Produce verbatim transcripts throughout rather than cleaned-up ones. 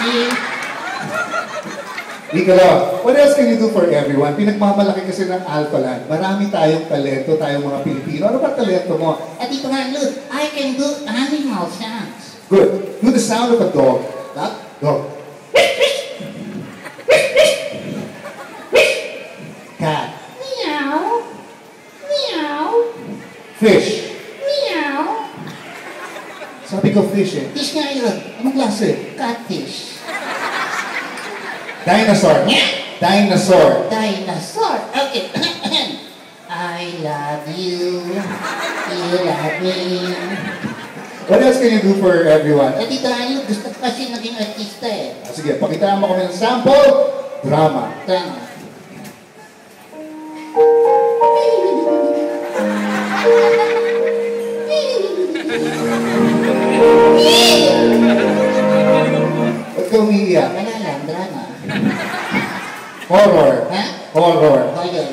Nicola, what else can you do for everyone? Pinagmamalaki kasi ng Alphaland. Marami tayong talento, tayong mga Pilipino. Ano ba talento mo? At ito nga, look, I can do animal sounds. Good. Do the sound of a dog. Dog? Dog. Cat. Meow. Meow. Fish. Meow. Sabi ko fish eh. Fish nga yun. Anong klase? Catfish. Dinosaur. Dinosaur. Dinosaur. Okay. I love you. You love me. What else can you do for everyone? At ito nga, look, gusto ko kasi naging artista eh. Ah, sige, pakitaan mo kami ng sample. Drama. Tama. Ba't ka umiiyak? Wala lang, drama. Horror. Ha? Horror. Horror.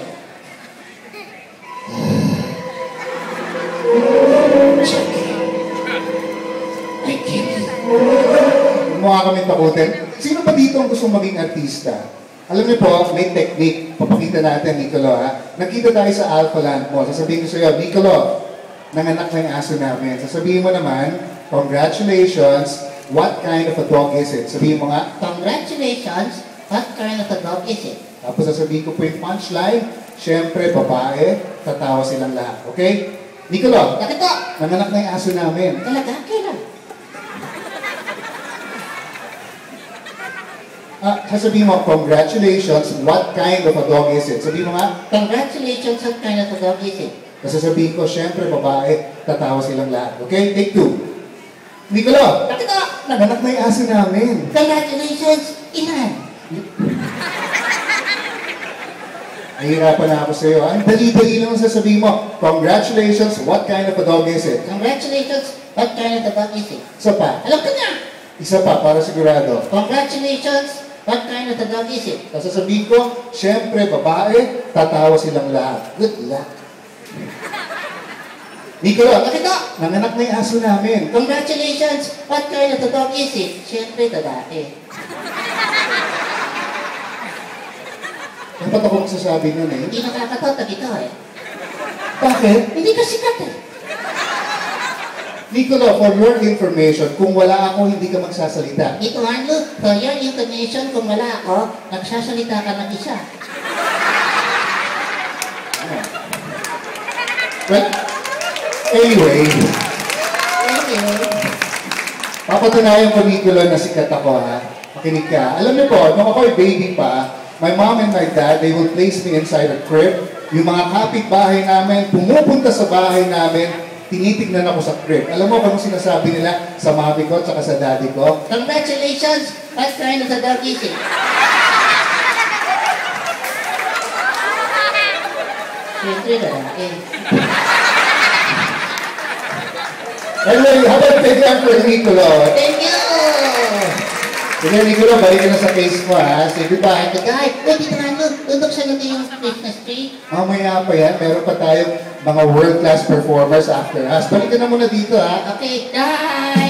I kill you. Mukha kami takutin. Sino pa dito ang gustong maging artista? Alam niyo po, may technique. Papakita natin, Nicolo, ha? Nakita tayo sa Alphaland mo. Sasabihin ko sa iyo, Nicolo, nanganak na yung aso namin. Sasabihin mo naman, congratulations, what kind of a dog is it? Sabihin mo nga, Congratulations, what kind of a dog is it? tapos sasabihin ko po yung punchline, syempre, babae, tatawa silang lahat. Okay? Nicolo, Bakit to? nanganak na yung aso namin. Talaga? Kailan? Ah, sasabihin mo, congratulations, what kind of a dog is it? Sabihin mo nga, Congratulations, what kind of a dog is it? kasi sabihin ko, syempre, babae, tatawa silang lahat. Okay? Take two. Nicolo, Bakit to? nanganak na yung aso namin. Congratulations, ilan? Nahihirapan na ako sa iyo. Ang dali-dali lang sasabihin mo, congratulations, what kind of a dog is it? Congratulations, what kind of a dog is it? Isa pa. Alam ko na! Isa pa, para sigurado. Congratulations, what kind of a dog is it? Tapos sasabihin ko, syempre, babae, tatawa silang lahat. Good luck. Nicolo, Bakit to? nanganak na yung aso namin. Congratulations, what kind of a dog is it? Siyempre, babae. Dapat ako magsasabi nun eh. Hindi nakakatawa ito eh. Bakit? Hindi ka sikat eh. Nicolo, for your information, kung wala ako, hindi ka magsasalita. Ito nga, look, for your information, kung wala ako, nagsasalita ka ng isa. Well, anyway, Thank you. papatunayan ko, Nicolo, na sikat ako, ha? Makinig ka. Alam niyo po, nung ako'y baby pa, my mom and my dad, they would place me inside a crib. Yung mga kapitbahay namin, pumupunta sa bahay namin, tinitignan ako sa crib. Alam mo kung sinasabi nila sa mami ko at sa daddy ko? Congratulations, what kind of a dog is it? Siyempre, babae. Anyway, how about take up for Nicolo? Thank you! Sige, Nicolo, balik ka na sa case mo, ha? Say goodbye. Guys, pwede na nga, tundok sa natin yung Christmas tree. Mamaya pa yan, meron pa tayong mga world-class performers after us. Balik ka na muna dito, ha? Okay, guys!